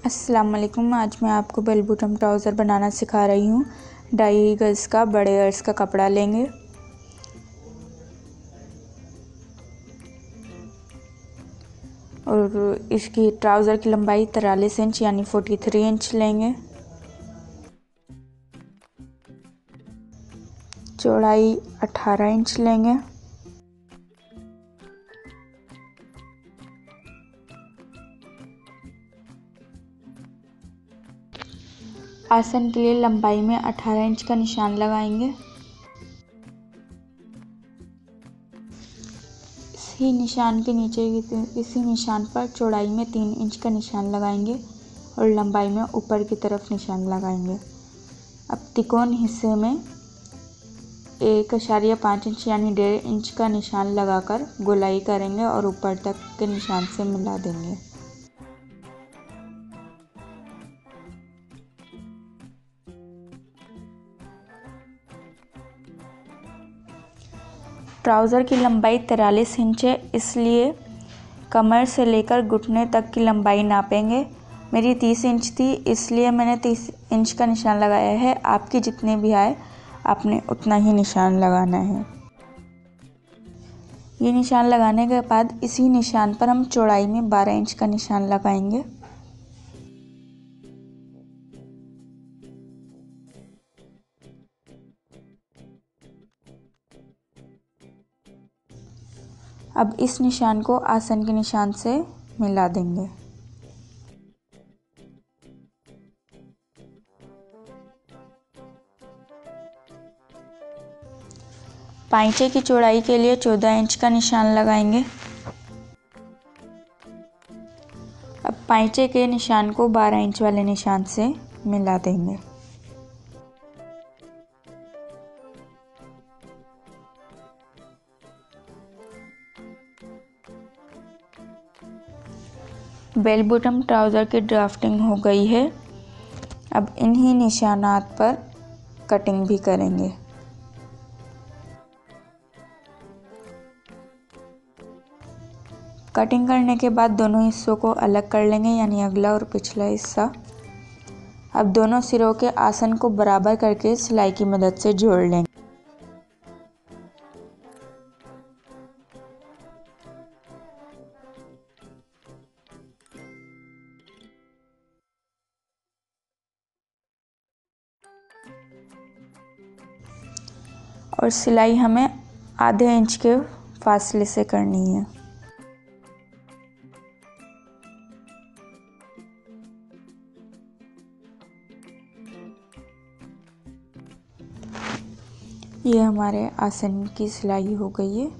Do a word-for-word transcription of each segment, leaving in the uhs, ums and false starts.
अस्सलाम वालेकुम। आज मैं आपको बेल बॉटम ट्राउज़र बनाना सिखा रही हूँ। ढाई गज़ का बड़े अर्ज का कपड़ा लेंगे और इसकी ट्राउज़र की लंबाई तिरालीस इंच यानी तैंतालीस इंच लेंगे। चौड़ाई अठारह इंच लेंगे। आसन के लिए लंबाई में अठारह इंच का निशान लगाएंगे। इसी निशान के नीचे इसी निशान पर चौड़ाई में तीन इंच का निशान लगाएंगे और लंबाई में ऊपर की तरफ निशान लगाएंगे। अब तिकोन हिस्से में एक अशारिया पाँच इंच यानी डेढ़ इंच का निशान लगाकर गोलाई करेंगे और ऊपर तक के निशान से मिला देंगे। ट्राउज़र की लंबाई तिरालीस इंच है, इसलिए कमर से लेकर घुटने तक की लंबाई नापेंगे। मेरी तीस इंच थी, इसलिए मैंने तीस इंच का निशान लगाया है। आपकी जितने भी आए आपने उतना ही निशान लगाना है। ये निशान लगाने के बाद इसी निशान पर हम चौड़ाई में बारह इंच का निशान लगाएंगे। अब इस निशान को आसन के निशान से मिला देंगे। पाइचे की चौड़ाई के लिए चौदह इंच का निशान लगाएंगे। अब पाइचे के निशान को बारह इंच वाले निशान से मिला देंगे। बेल बॉटम ट्राउज़र की ड्राफ्टिंग हो गई है। अब इन्हीं निशानात पर कटिंग भी करेंगे। कटिंग करने के बाद दोनों हिस्सों को अलग कर लेंगे, यानी अगला और पिछला हिस्सा। अब दोनों सिरों के आसन को बराबर करके सिलाई की मदद से जोड़ लेंगे। और सिलाई हमें आधे इंच के फासले से करनी है। ये हमारे आसन की सिलाई हो गई है।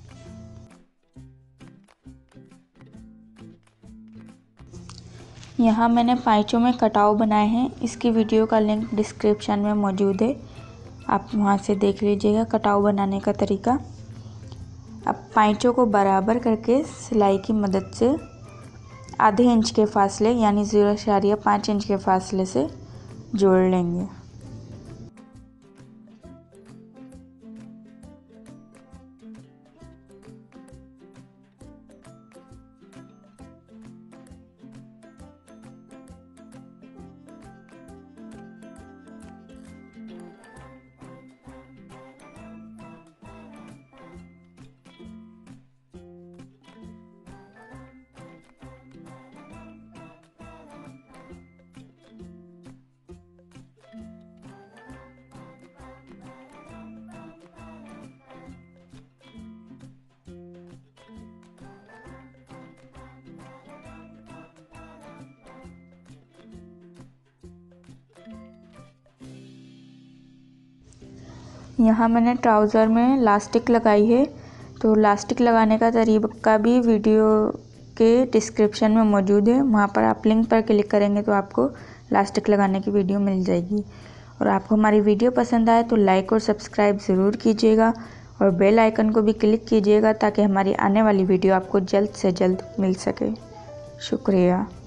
यहाँ मैंने पाइचों में कटाव बनाए हैं। इसकी वीडियो का लिंक डिस्क्रिप्शन में मौजूद है, आप वहाँ से देख लीजिएगा कटाव बनाने का तरीका। अब पाइचों को बराबर करके सिलाई की मदद से आधे इंच के फासले यानी ज़ीरो अशारिया पाँच इंच के फासले से जोड़ लेंगे। यहाँ मैंने ट्राउज़र में लास्टिक लगाई है, तो लास्टिक लगाने का तरीका भी वीडियो के डिस्क्रिप्शन में मौजूद है। वहाँ पर आप लिंक पर क्लिक करेंगे तो आपको लास्टिक लगाने की वीडियो मिल जाएगी। और आपको हमारी वीडियो पसंद आए तो लाइक और सब्सक्राइब ज़रूर कीजिएगा और बेल आइकन को भी क्लिक कीजिएगा ताकि हमारी आने वाली वीडियो आपको जल्द से जल्द मिल सके। शुक्रिया।